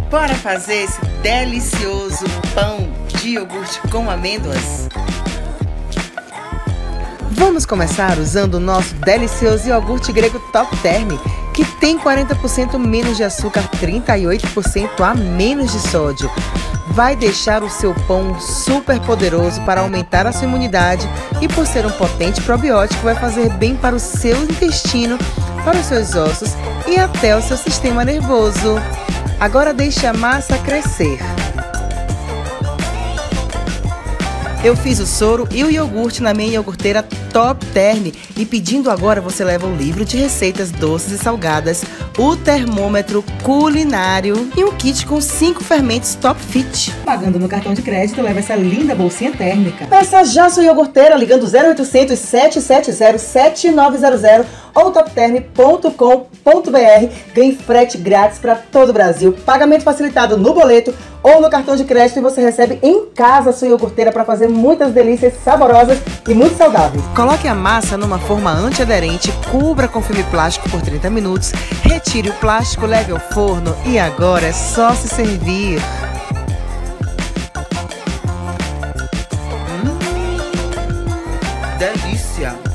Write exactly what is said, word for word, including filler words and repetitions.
Bora fazer esse delicioso pão de iogurte com amêndoas? Vamos começar usando o nosso delicioso iogurte grego Top Term, que tem quarenta por cento menos de açúcar, trinta e oito por cento a menos de sódio. Vai deixar o seu pão super poderoso para aumentar a sua imunidade e, por ser um potente probiótico, vai fazer bem para o seu intestino, para os seus ossos e até o seu sistema nervoso. Agora deixe a massa crescer. Eu fiz o soro e o iogurte na minha iogurteira Top Term e pedindo agora você leva o livro de receitas doces e salgadas, o termômetro culinário e um kit com cinco fermentos Top Fit. Pagando no cartão de crédito, leva essa linda bolsinha térmica. Peça já sua iogurteira ligando zero oitocentos, sete sete zero, sete nove zero zero ou top term ponto com ponto br. Ganhe frete grátis para todo o Brasil, pagamento facilitado no boleto ou no cartão de crédito e você recebe em casa a sua iogurteira para fazer muitas delícias saborosas e muito saudáveis. Coloque a massa numa forma antiaderente, cubra com filme plástico por trinta minutos, retire o plástico, leve ao forno e agora é só se servir. Hum, delícia!